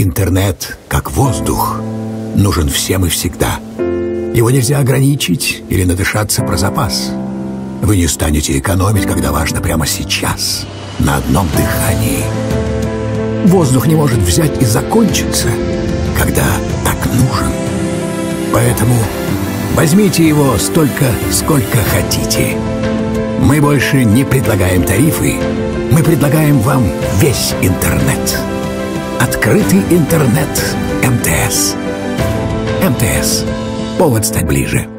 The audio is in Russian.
Интернет, как воздух, нужен всем и всегда. Его нельзя ограничить или надышаться про запас. Вы не станете экономить, когда важно прямо сейчас, на одном дыхании. Воздух не может взять и закончиться, когда так нужен. Поэтому возьмите его столько, сколько хотите. Мы больше не предлагаем тарифы, мы предлагаем вам весь интернет. Открытый интернет МТС. МТС. Повод стать ближе.